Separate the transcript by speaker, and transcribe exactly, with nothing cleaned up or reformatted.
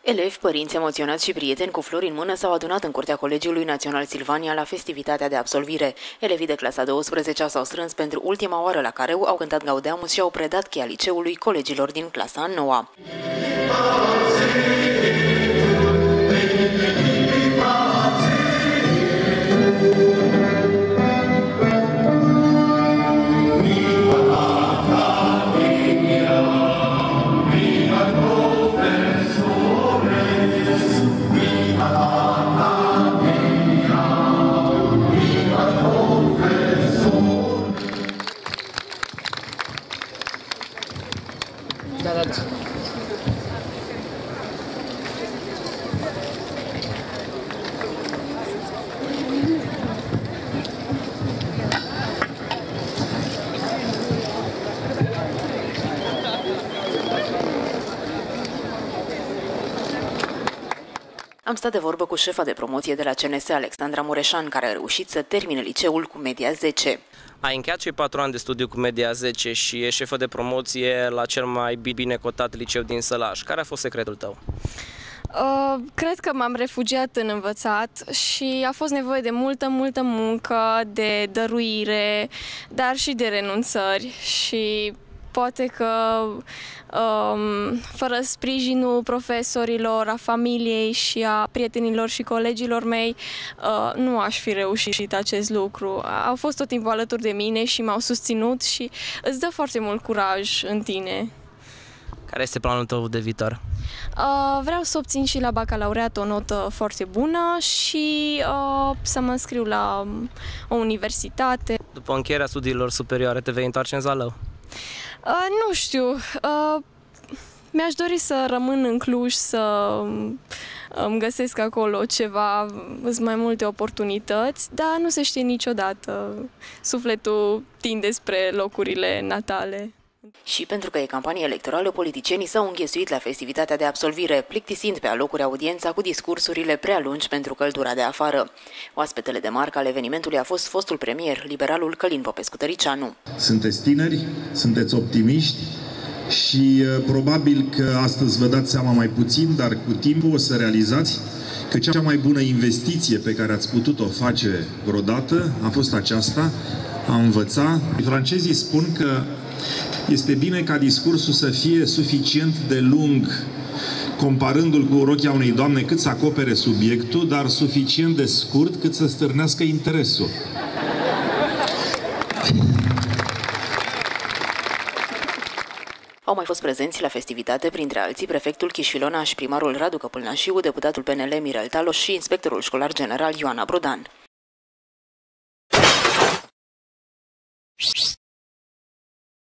Speaker 1: Elevi, părinți emoționați și prieteni cu flori în mână s-au adunat în curtea Colegiului Național Silvania la festivitatea de absolvire. Elevii de clasa a douăsprezecea s-au strâns pentru ultima oară la Careu, au cântat Gaudeamus și au predat cheia liceului colegilor din clasa a noua.
Speaker 2: Da, da.
Speaker 1: Am stat de vorbă cu șefa de promoție de la C N S, Alexandra Mureșan, care a reușit să termine liceul cu media zece.
Speaker 3: Ai încheiat cei patru ani de studiu cu media zece și e șefă de promoție la cel mai bine cotat liceu din Sălaș. Care a fost secretul tău?
Speaker 4: Uh, cred că m-am refugiat în învățat și a fost nevoie de multă, multă muncă, de dăruire, dar și de renunțări și poate că um, fără sprijinul profesorilor, a familiei și a prietenilor și colegilor mei uh, nu aș fi reușit acest lucru. Au fost tot timpul alături de mine și m-au susținut și îți dă foarte mult curaj în tine.
Speaker 3: Care este planul tău de viitor?
Speaker 4: Uh, vreau să obțin și la bacalaureat o notă foarte bună și uh, să mă înscriu la o universitate. După
Speaker 3: încheierea studiilor superioare te vei întoarce în Zalău?
Speaker 4: Uh, nu știu, uh, mi-aș dori să rămân în Cluj, să îmi găsesc acolo ceva, sunt mai multe oportunități, dar nu se știe niciodată. Sufletul tinde spre locurile natale.
Speaker 1: Și pentru că e campanie electorală, politicienii s-au înghesuit la festivitatea de absolvire, plictisind pe alocuri audiența cu discursurile prea lungi pentru căldura de afară. Oaspetele de marcă al evenimentului a fost fostul premier, liberalul Călin Popescu-Tăricianu.
Speaker 5: Sunteți tineri, sunteți optimiști și probabil că astăzi vă dați seama mai puțin, dar cu timpul o să realizați că cea mai bună investiție pe care ați putut-o face vreodată a fost aceasta, a învăța. Francezii spun că este bine ca discursul să fie suficient de lung, comparându-l cu rochia unei doamne, cât să acopere subiectul, dar suficient de scurt cât să stârnească interesul.
Speaker 1: Au mai fost prezenți la festivitate, printre alții, prefectul Chișilona și primarul Radu Căpâlnașiu, deputatul P N L Mirel Taloș și inspectorul școlar general Ioana Brodan.